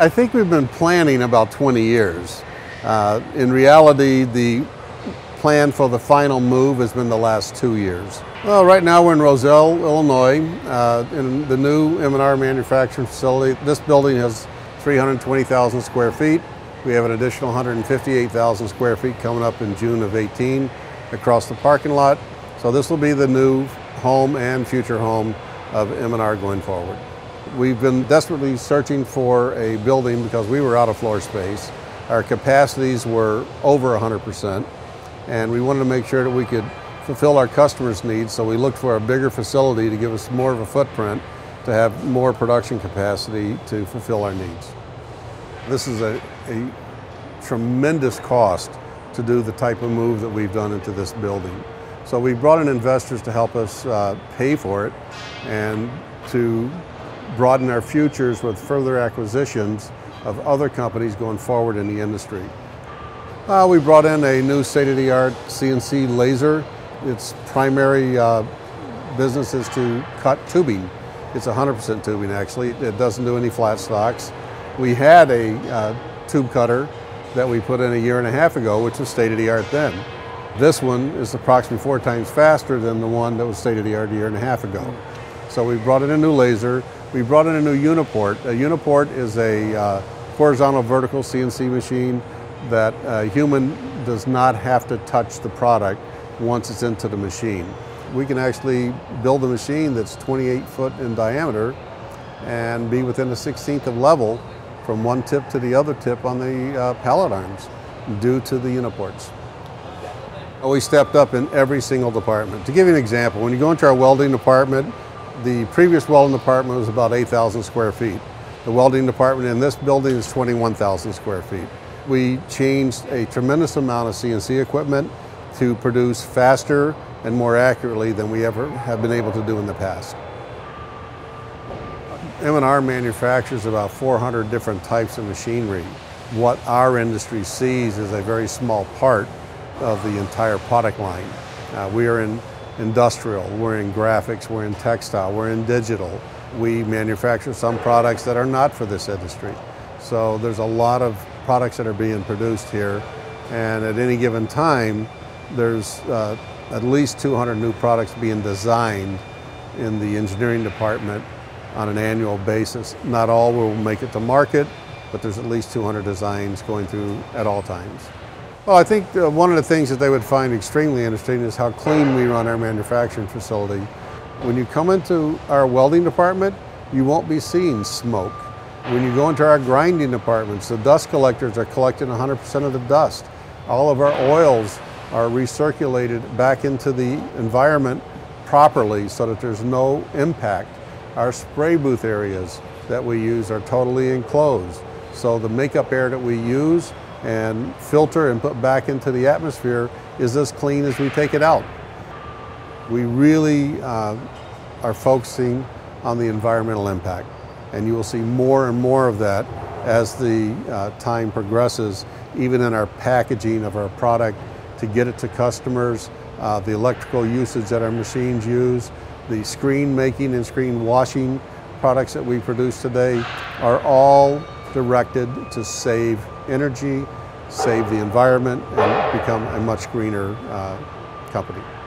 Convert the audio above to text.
I think we've been planning about 20 years. In reality, the plan for the final move has been the last 2 years. Well, right now we're in Roselle, Illinois, in the new M&R manufacturing facility. This building has 320,000 square feet. We have an additional 158,000 square feet coming up in June of 18 across the parking lot. So this will be the new home and future home of M&R going forward. We've been desperately searching for a building because we were out of floor space. Our capacities were over 100%, and we wanted to make sure that we could fulfill our customers' needs, so we looked for a bigger facility to give us more of a footprint to have more production capacity to fulfill our needs. This is a tremendous cost to do the type of move that we've done into this building. So we brought in investors to help us pay for it and to broaden our futures with further acquisitions of other companies going forward in the industry. We brought in a new state-of-the-art CNC laser. Its primary business is to cut tubing. It's 100% tubing, actually. It doesn't do any flat stocks. We had a tube cutter that we put in a year and a half ago, which was state-of-the-art then. This one is approximately 4 times faster than the one that was state-of-the-art a year and a half ago. So we brought in a new laser. We brought in a new uniport. A uniport is a horizontal vertical CNC machine that a human does not have to touch the product once it's into the machine. We can actually build a machine that's 28 foot in diameter and be within a 1/16th of level from one tip to the other tip on the pallet arms due to the uniports. We stepped up in every single department. To give you an example, when you go into our welding department, the previous welding department was about 8,000 square feet. The welding department in this building is 21,000 square feet. We changed a tremendous amount of CNC equipment to produce faster and more accurately than we ever have been able to do in the past. M&R manufactures about 400 different types of machinery. What our industry sees is a very small part of the entire product line. We are in industrial, we're in graphics, we're in textile, we're in digital. We manufacture some products that are not for this industry. So there's a lot of products that are being produced here, and at any given time there's at least 200 new products being designed in the engineering department on an annual basis. Not all will make it to market, but there's at least 200 designs going through at all times. Well, I think one of the things that they would find extremely interesting is how clean we run our manufacturing facility. When you come into our welding department, you won't be seeing smoke. When you go into our grinding departments, the dust collectors are collecting 100% of the dust. All of our oils are recirculated back into the environment properly so that there's no impact. Our spray booth areas that we use are totally enclosed. So the makeup air that we use and filter and put back into the atmosphere is as clean as we take it out. We really are focusing on the environmental impact, and you will see more and more of that as the time progresses, even in our packaging of our product to get it to customers, the electrical usage that our machines use, the screen making and screen washing products that we produce today are all directed to save energy, save the environment, and become a much greener company.